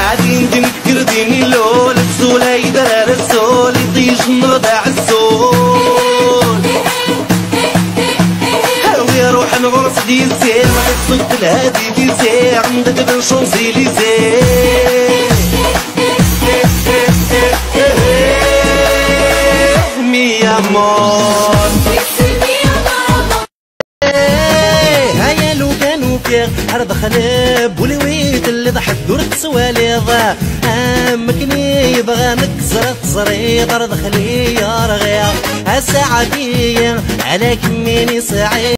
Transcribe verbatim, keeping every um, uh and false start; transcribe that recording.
عادي نذكر ديني لول السولا يدرى السول يطيش نرضع السول هاوي روح نغرس ديزي ما تصد الهادي ديزي عندك بن شونزيليزي مي امور هيا لو كانوا كير عرض خلاب ولويت اللي ضحك دورت سواليض امكني يبغى نكسر تصريط عرض خلي يا رغيا الساعة دي على كميني سعيد